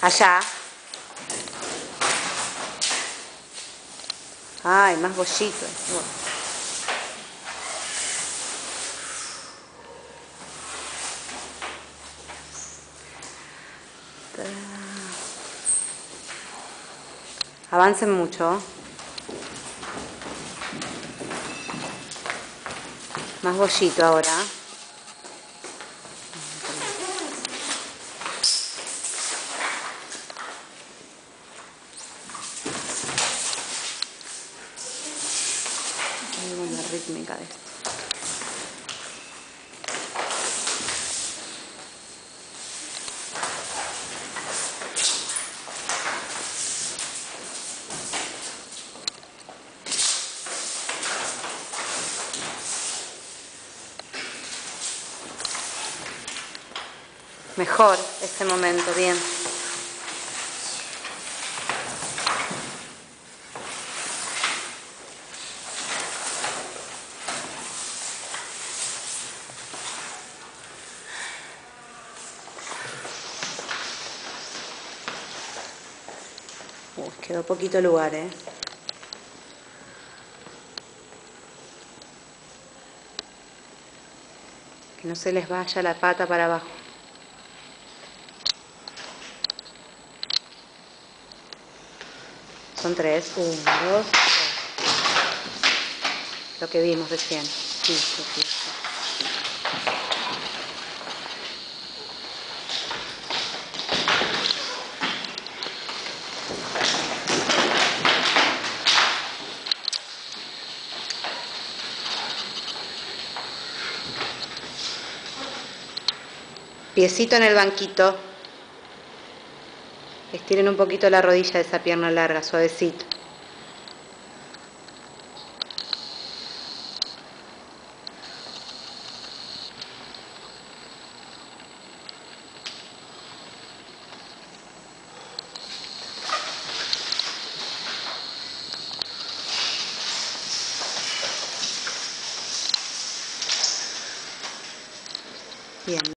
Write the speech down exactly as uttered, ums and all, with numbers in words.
Allá. Ay, más bollitos. Avancen mucho. Más bollito ahora. Muy buena rítmica de esto. Mejor este momento, bien. Uy, quedó poquito lugar, ¿eh? Que no se les vaya la pata para abajo. Son tres. Uno, dos, tres. Lo que vimos recién. Sí, sí, sí, sí. Piecito en el banquito. Estiren un poquito la rodilla de esa pierna larga, suavecito. Bien.